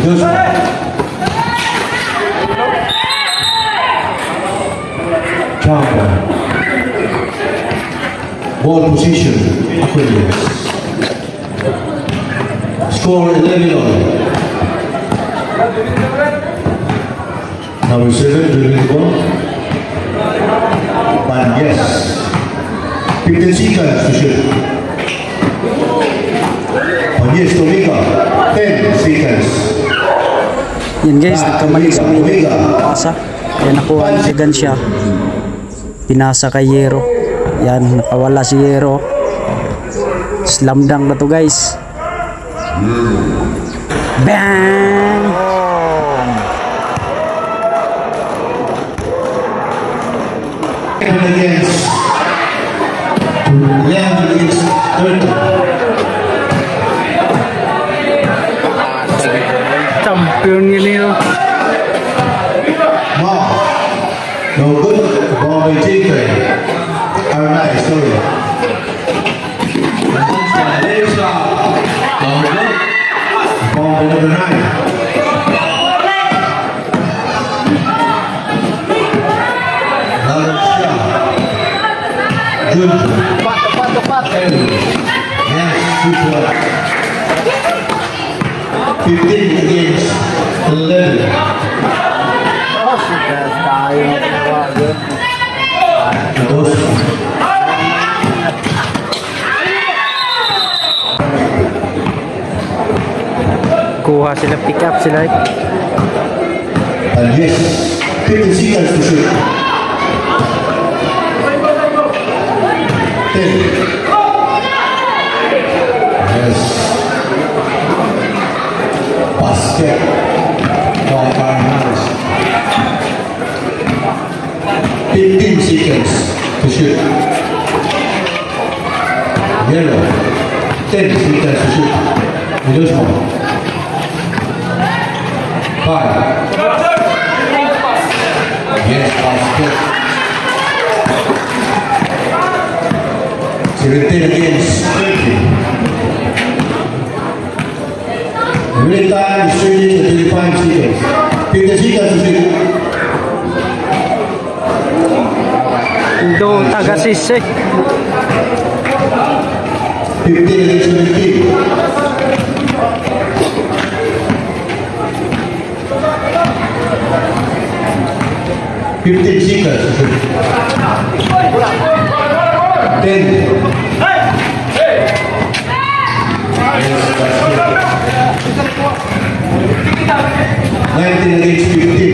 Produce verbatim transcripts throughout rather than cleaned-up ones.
Chamba. Ball position, Aquarius. Score eleven all. Number seven, dribbling the ball. Banjes. fifteen seconds to shoot. Banjes to Mika. ten seconds. Yan guys, nagkamali sa Mika. Pasa. Kaya nakuha ni Gansya. Pinasa kay Yero. Yan, nakawala si Yero. Slam dunk na to guys. Bang! Against eleven against thirty. Champion ini loh. Wow. No good. Ball by J K. All right, sorry. Ball by number nine. Good. Tepat, tepat, tepat. Yes, super. fifteen against eleven. Oh, sudah tayo. Terus. Kuha sila, pick up sila. And yes, fifteen seconds to shoot. ten. Yes. Basket. By Barnes. fifteen seconds to shoot. Yellow. ten seconds to shoot. Middle small. five. Yes, basket. seventeen against twenty. Real time is changing to twenty-five seconds. fifty seconds to shoot. Do taga sisik. fifteen against seventeen. fifteen seconds to shoot. ten. nineteen against fifteen.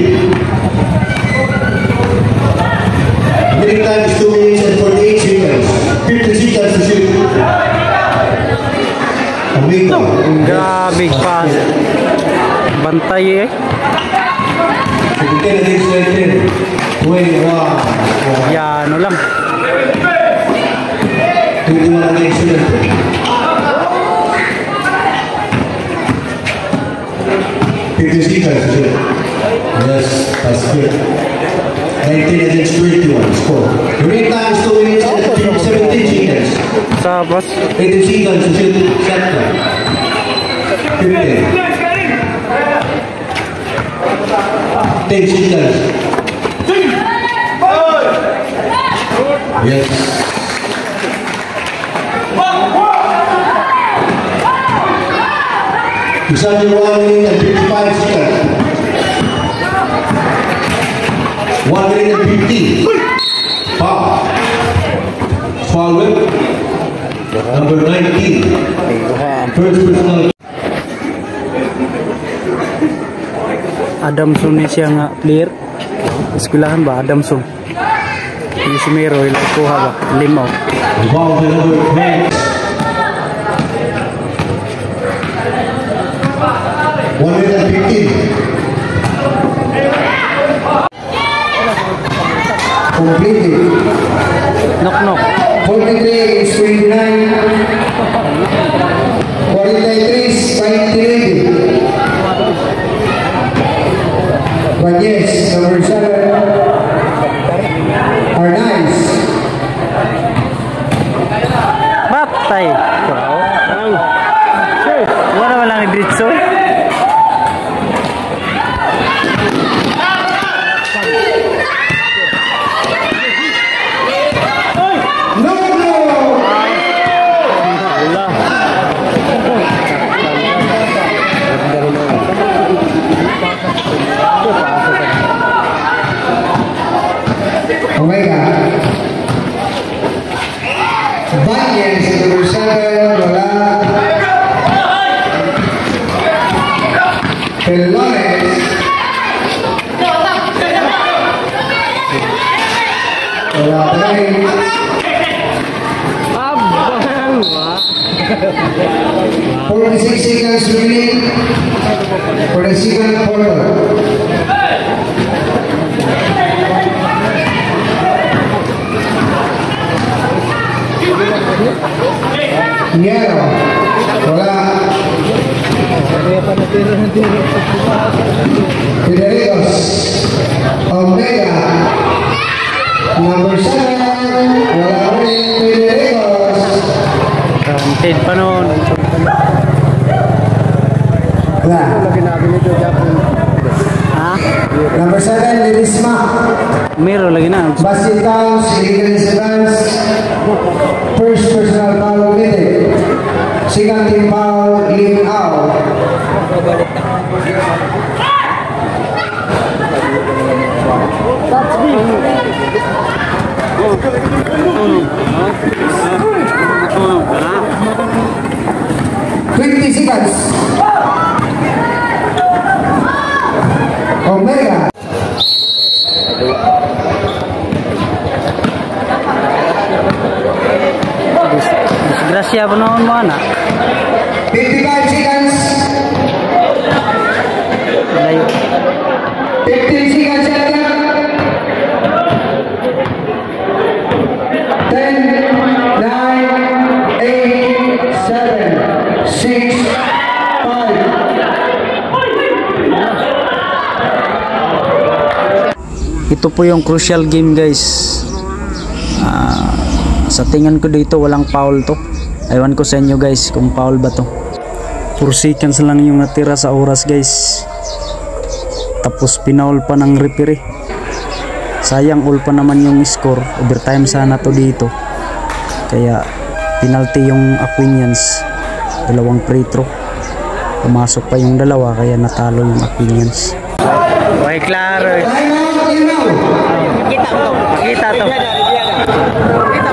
Winning time is two minutes and forty-eight seconds. fifty seconds to shoot. Amigo. Grabe pass. Bantay eh. fifteen against nineteen. twenty-one. Ya, ano lang. twenty-one against seventeen. fifty seconds to shoot. Yes, that's good. nineteen against twenty-one. Score. The winning time is two minutes and seventeen seconds. Sabas. eighteen seconds to shoot. Set time. fifteen. ten seconds. Yes. It's only one minute and fifty-five seconds. One minute and fifty. Foul. Foul whip. Number nineteen. First personal. Adamson ni siya nga player. Eskwelahan ba Adamson? Ini si Mero ilang kuha ba? Limaw. Foul by number ten. One minute and fifteen. Completed. Knock knock. forty-three is twenty-nine. forty-three is twenty-three. But yes, number seven are nice. Batay. Wow. Wala wala ni Dritso. Romanes, number seven, wala. Pelones. Wala pa rin. forty-six seconds remaining for the second quarter. Niero, wala. Federicos, Omega, number seven, wala rin Federicos. Counted pa noon. Wala. Ha? Number seven, Ledisma. Meron lagi na. Basil Towns, legal incidents. First personal foul committed. Second team foul, Lim Ao. Twenty seconds. Omega. Disgrasya pa noon mo anak. fifty-five seconds. Layo. fifteen seconds. ten, nine, eight, seven, six, five. Ito po yung crucial game guys. Ah, sa tingin ko dito walang foul to. Ewan ko sa inyo guys kung foul ba to. four seconds lang yung natira sa oras guys. Tapos pinaul pa ng referee. Sayang all pa naman yung score. Overtime sana to dito. Kaya penalty yung Aquinians. Dalawang free throw. Pumasok pa yung dalawa kaya natalo yung Aquinians. Okay, klaro. Time out, you know. Kita to. Kita to.